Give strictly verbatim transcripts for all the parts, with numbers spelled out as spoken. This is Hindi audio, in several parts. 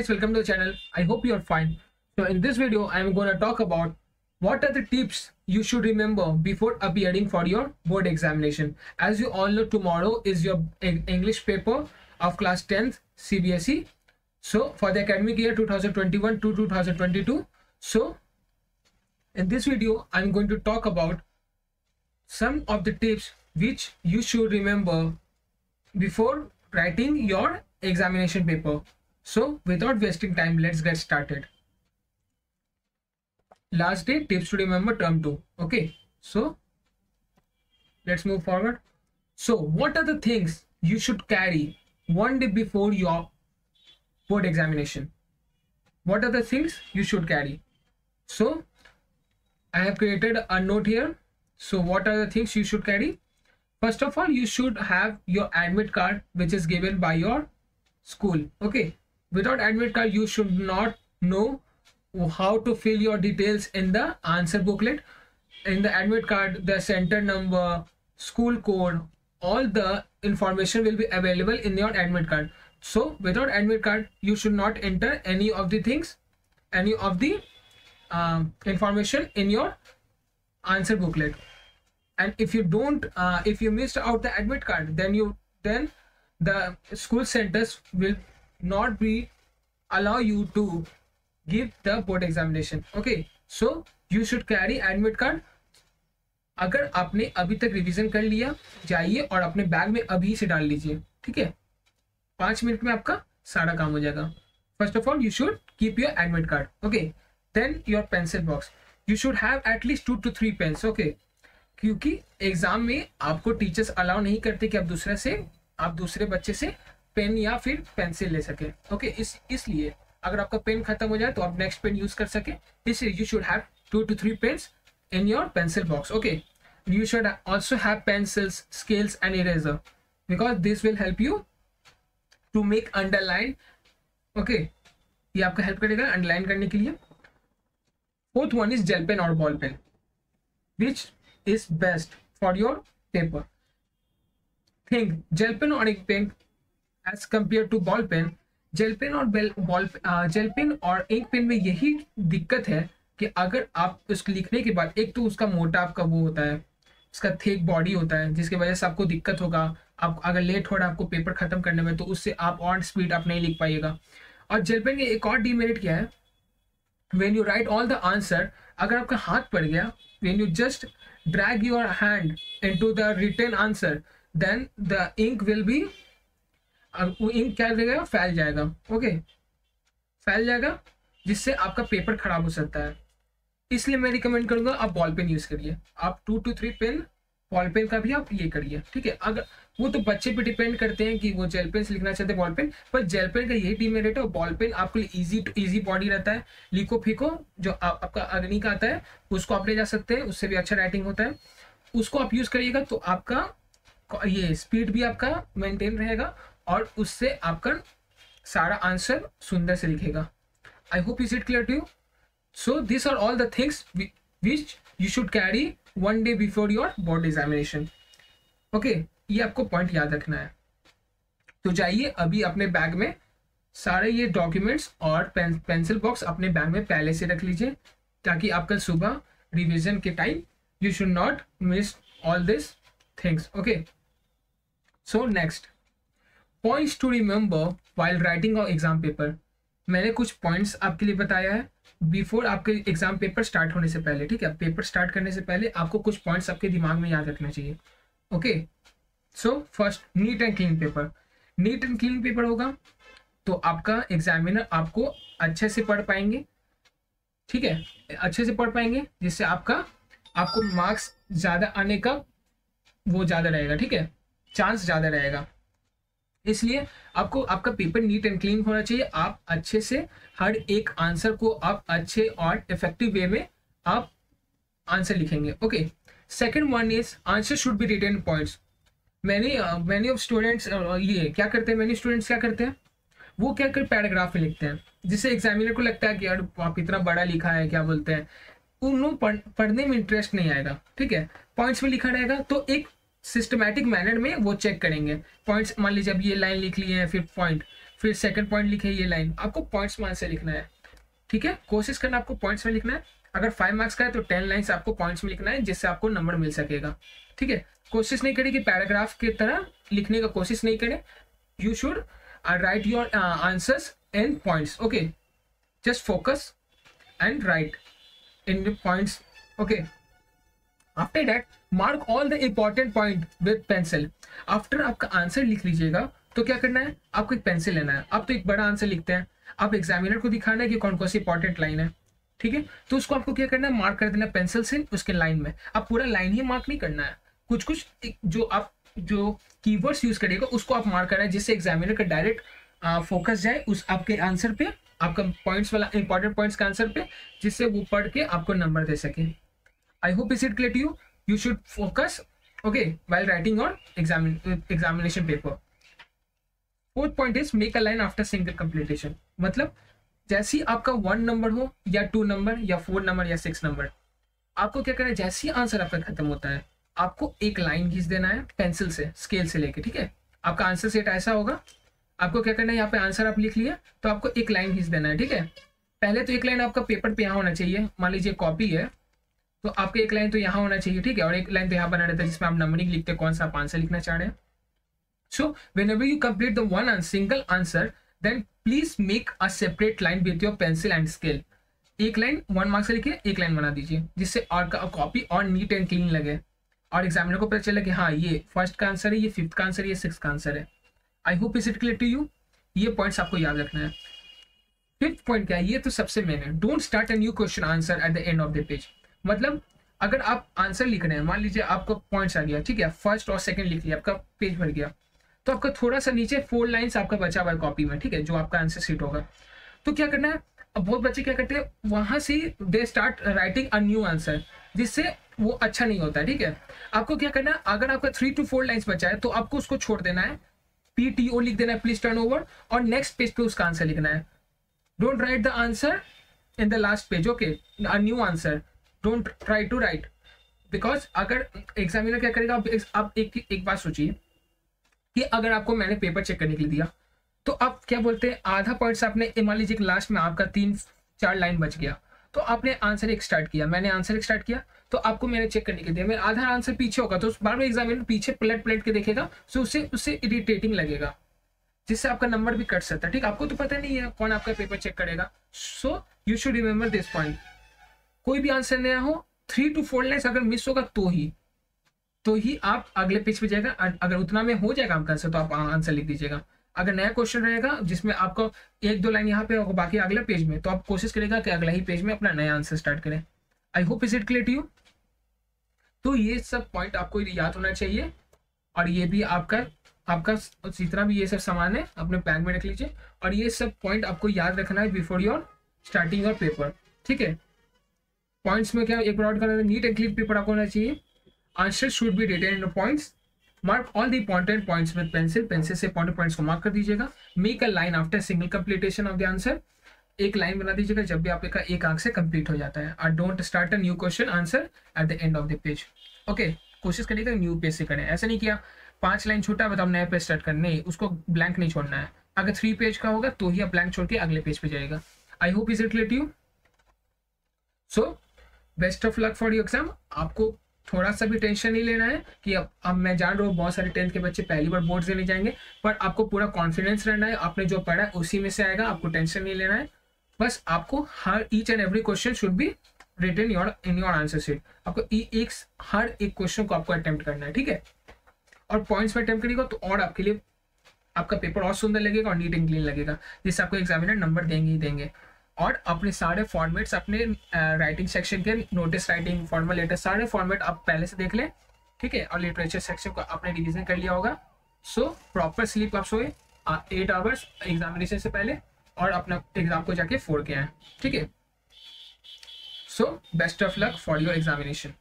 guys, welcome to the channel. I hope you are fine. So in this video I am going to talk about what are the tips you should remember before appearing for your board examination. As you all know, tomorrow is your English paper of class tenth C B S E. So for the academic year two thousand twenty-one to two thousand twenty-two. So in this video I am going to talk about some of the tips which you should remember before writing your examination paper. So without wasting time, let's get started. Last day, tips to remember term two. Okay, so let's move forward. So what are the things you should carry one day before your board examination? What are the things you should carry? So I have created a note here. So what are the things you should carry? First of all, you should have your admit card, which is given by your school. Okay, without admit card you should not know how to fill your details in the answer booklet. In the admit card, the center number, school code, all the information will be available in your admit card. So without admit card you should not enter any of the things, any of the um, information in your answer booklet. And if you don't uh, if you missed out the admit card, then you then the school centers will not be allow you to give the board examination. Okay, so you should carry admit card. अगर आपने अभी तक रिवीजन कर लिया, जाइए और अपने बैग में अभी से डाल लीजिए. ठीक है, पांच मिनट में आपका सारा काम हो जाएगा. First of all you should keep your admit card. Okay, then your pencil box. You should have at least two to three pens. Okay, क्योंकि एग्जाम में आपको टीचर्स अलाउ नहीं करते कि आप दूसरे से आप दूसरे बच्चे से पेन या फिर पेंसिल ले सके. ओके, इस इसलिए अगर आपका पेन खत्म हो जाए तो आप नेक्स्ट पेन यूज कर सके, इसलिए you should have two to three pens in your pencil box. Okay, you should also have pencils, scales and eraser, because this will help you to make underline. Okay, ये आपका हेल्प करेगा अंडरलाइन करने के लिए. Fourth one is gel pen और ball pen, which is best for your paper. Think gel pen और एक pen as compared to ball pen. Gel pen और बॉल जेल पेन और एक पेन में यही दिक्कत है कि अगर आप उसको लिखने के बाद, एक तो उसका मोटा आपका वो होता है, उसका थिक बॉडी होता है, जिसकी वजह से आपको दिक्कत होगा. आप अगर लेट हो रहा है आपको पेपर खत्म करने में, तो उससे आप और स्पीड आप नहीं लिख पाइएगा. और जेल पेन के एक और डीमेरिट क्या है, when you write all the answer, अगर आपका हाथ पड़ गया, when you just drag your hand into the written answer, then the ink will be, वो इंक क्या करेगा, फैल जाएगा. ओके, फैल जाएगा, जिससे आपका पेपर खराब हो सकता है. इसलिए मैं रिकमेंड करूंगा आप बॉल पेन यूज करिए. आप two to three pen ball pen का भी आप ये करिए. ठीक है, अगर वो तो बच्चे पे डिपेंड करते हैं कि वो जेल पेन से लिखना चाहते हैं बॉल पेन, पर जेल पेन का यही डीमेरिट है. बॉल पेन आपके लिए इजी टू इजी बॉडी रहता है. लिखो फीको जो आ, आपका अग्नि का आता है उसको आप ले जा सकते हैं, उससे भी अच्छा राइटिंग होता है. उसको आप यूज करिएगा तो आपका ये स्पीड भी आपका मेंटेन रहेगा और उससे आपका सारा आंसर सुंदर से लिखेगा. I hope is it clear to you? So these are all the things which you should carry one day before your board examination. Okay, ये आपको पॉइंट याद रखना है. तो जाइए अभी अपने बैग में सारे ये डॉक्यूमेंट्स और पेन पेंसिल बॉक्स अपने बैग में पहले से रख लीजिए, ताकि आप कल सुबह रिवीजन के time you should not miss all these things. Okay, so next, points to remember while writing our exam paper. मैंने कुछ पॉइंट्स आपके लिए बताया है बिफोर आपके एग्जाम पेपर स्टार्ट होने से पहले. ठीक है, पेपर स्टार्ट करने से पहले आपको कुछ पॉइंट्स आपके दिमाग में याद रखना चाहिए. Okay, so first, neat and clean paper. Neat and clean paper होगा तो आपका एग्जामिनर आपको अच्छे से पढ़ पाएंगे. ठीक है, अच्छे से पढ़ पाएंगे, जिससे आपका आपको मार्क्स ज़्यादा आने का वो ज़्यादा रहेगा. ठीक है, चांस ज़्यादा रहेगा. इसलिए आपको आपका पेपर नीट एंड क्लीन होना चाहिए. आप अच्छे से हर एक आंसर को आप अच्छे और इफेक्टिव वे में आप आंसर लिखेंगे. Okay, second one is answer should be written points. Many many of students ये क्या करते हैं, मैनी स्टूडेंट्स क्या करते हैं, वो क्या कर पैराग्राफ में लिखते हैं, जिससे एग्जामिनर को लगता है कि यार आप इतना बड़ा लिखा है, क्या बोलते हैं, उन्होंने पढ़, पढ़ने में इंटरेस्ट नहीं आएगा. ठीक है, पॉइंट्स में लिखा रहेगा तो एक सिस्टमैटिक मैनर में वो चेक करेंगे. पॉइंट्स मान लीजिए अब ये लाइन लिख लिए हैं, फिर पॉइंट, फिर सेकंड पॉइंट लिखे ये लाइन, आपको पॉइंट्स में आंसर लिखना है, ठीक है। कोशिश करना आपको पॉइंट्स में लिखना है। अगर फाइव मार्क्स का है तो टेन लाइन्स आपको पॉइंट्स में लिखना है, जिससे आपको नंबर मिल सकेगा, ठीक है। कोशिश नहीं करें कि पैराग्राफ की तरह लिखने का कोशिश नहीं करें। You should write your answers in points, okay. Just focus and write in the points, okay. After that mark all the important point with pencil. After आपका आंसर लिख लीजिएगा तो क्या करना है, आपको एक पेंसिल लेना है। आप तो एक बड़ा आंसर लिखते हैं, आप एग्जामिनर को दिखाना है कि कौन कौन सी इंपॉर्टेंट लाइन है, ठीक है। तो उसको आपको क्या करना है, मार्क कर देना पेंसिल से उसके लाइन में। आप पूरा लाइन ही मार्क नहीं करना है, कुछ कुछ जो आप जो कीवर्ड्स यूज करेगा उसको आप मार्क करना है, जिससे एग्जामिनर का डायरेक्ट फोकस जाए उस आपके आंसर पे, आपका पॉइंट्स वाला इंपॉर्टेंट पॉइंट्स का आंसर पे, जिससे वो पढ़ के आपको नंबर दे सके। I hope is it clear to you. You should focus, okay, while writing on examin examination paper. Fourth point is make a line after single completion. मतलब जैसे ही आपका वन नंबर हो या टू नंबर या फोर नंबर या सिक्स नंबर, आपको क्या करना है, जैसे ही आंसर आपका खत्म होता है आपको एक लाइन खींच देना है पेंसिल से, स्केल से लेके, ठीक है। आपका आंसर सेट ऐसा होगा, आपको क्या करना है, यहाँ पे आंसर आप लिख लिया तो आपको एक लाइन खींच देना है, ठीक है। पहले तो एक लाइन आपका पेपर पे यहाँ होना चाहिए, मान लीजिए कॉपी है तो आपके एक लाइन तो यहाँ होना चाहिए, ठीक है, और एक लाइन तो यहाँ बना रहता है जिसमें आप नंबरिंग लिखते हैं कौन सा आप आंसर लिखना चाह रहे हैं। So whenever you complete the one single answer, then please make a separate line with your pencil and scale. एक लाइन वन मार्क्स से लिखिए, एक लाइन बना दीजिए, जिससे और का कॉपी और नीट एंड क्लीन लगे और एग्जामिनर को पता चले कि हाँ ये फर्स्ट का आंसर है, ये फिफ्थ का आंसर है, ये सिक्स का आंसर है। I hope is it clear to you. ये पॉइंट्स आपको याद रखना है। फिफ्थ पॉइंट क्या है, ये तो सबसे मेन है, don't start a new question answer at the end of the page. मतलब अगर आप आंसर लिख रहे हैं, मान लीजिए आपको पॉइंट्स आ गया, ठीक है, फर्स्ट और सेकंड लिख लिया, आपका पेज भर गया, तो आपका थोड़ा सा नीचे फोर लाइंस आपका बचा हुआ है कॉपी में, ठीक है, जो आपका आंसर शीट होगा। तो क्या करना है, अब बहुत बच्चे क्या करते हैं, वहां से they start writing a new answer, जिससे वो अच्छा नहीं होता है, ठीक है। आपको क्या करना है, अगर आपका थ्री टू फोर लाइंस बचा है तो आपको उसको छोड़ देना है, पी टी ओ लिख देना है, प्लीज टर्न ओवर, और नेक्स्ट पेज पे उसका आंसर लिखना है। Don't write the answer in the last page, okay, a new answer, don't try to write, because अगर एग्जामिनर क्या करेगा, आप, आप एक एक बात सोचिए कि अगर आपको मैंने पेपर चेक करने के लिए दिया तो आप क्या बोलते हैं, आधा पॉइंट्स आपने, मान लीजिए कि लास्ट में आपका तीन चार लाइन बच गया तो आपने आंसर एक स्टार्ट किया, मैंने आंसर एक स्टार्ट किया तो आपको मैंने चेक करने के लिए दिया, मेरा आधा आंसर पीछे होगा तो बार बार एग्जामिनर पीछे पलट पलट के देखेगा, सो उससे उससे इरिटेटिंग लगेगा, जिससे आपका नंबर भी कट सकता है, ठीक। आपको तो पता नहीं है कौन आपका पेपर चेक करेगा। So you should remember this point, कोई भी आंसर नया हो, थ्री टू फोर लाइन्स अगर मिस होगा तो ही तो ही आप अगले पेज पे जाएगा, अगर उतना में हो जाएगा आपका आंसर तो आप आंसर लिख दीजिएगा। अगर नया क्वेश्चन रहेगा जिसमें आपको एक दो लाइन यहाँ पे होगा बाकी अगले पेज में, तो आप कोशिश करेगा कि अगला ही पेज में अपना नया आंसर स्टार्ट करें। I hope is it clear to you. तो ये सब पॉइंट आपको याद होना चाहिए, और ये भी आपका आपका जितना भी ये सब सामान है अपने बैग में रख लीजिए, और ये सब पॉइंट आपको याद रखना है before your starting your paper, ठीक है। पॉइंट्स में क्या एक बार करना है, नीट एंड क्लीन पेपर आपको होना चाहिए। Answer should be written in points, mark all the important points with pencil, pencil से इंपॉर्टेंट पॉइंट्स को मार्क कर दीजिएगा। Make a line after single completion of the answer, एक लाइन बना दीजिएगा जब भी आपका एक आंक से कंप्लीट हो जाता है। और don't start a new question answer at the end of the page, okay. कोशिश करिएगा न्यू पेज से करें, ऐसा नहीं किया पांच लाइन छोटा बताओ नया पेज स्टार्ट करना, नहीं, उसको ब्लैंक नहीं छोड़ना है। अगर थ्री पेज का होगा तो ही आप ब्लैंक छोड़ के अगले पेज पे जाएगा। I hope is it clear to you. So best of luck for your exam. आपको थोड़ा सा भी टेंशन नहीं लेना है कि अब अब मैं जान रहा हूँ बहुत सारे टेंथ के बच्चे पहली बार बोर्ड देने जाएंगे, पर आपको पूरा कॉन्फिडेंस रहना है, आपने जो पढ़ा है उसी में से आएगा, आपको टेंशन नहीं लेना है। बस आपको हर each and every question should be written your in your answer sheet. आपको एक हर एक क्वेश्चन को आपको अटेम्प्ट करना है, ठीक है। और पॉइंट्स में अटेम्प्ट करिएगा तो और आपके लिए आपका पेपर और सुंदर लगेगा और नीट एंड क्लीन लगेगा, जिससे आपको एग्जामिनर नंबर देंगे ही देंगे। और अपने सारे फॉर्मेट्स अपने राइटिंग सेक्शन के, नोटिस राइटिंग, फॉर्मल लेटर, सारे फॉर्मेट आप पहले से देख लें, ठीक है। और लिटरेचर सेक्शन को आपने रिवीजन कर लिया होगा। सो प्रॉपर स्लीप आप सोए एट आवर्स एग्जामिनेशन से पहले, और अपना एग्जाम को जाके फोड़ के आए, ठीक है। So best of luck for your examination.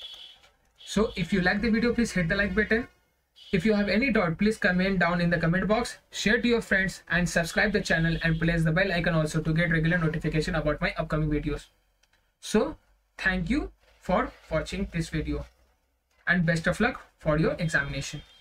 So if you like the video please hit the like button. If you have any doubt, please comment down in the comment box, share to your friends and subscribe the channel and press the bell icon also to get regular notification about my upcoming videos. So thank you for watching this video and best of luck for your examination.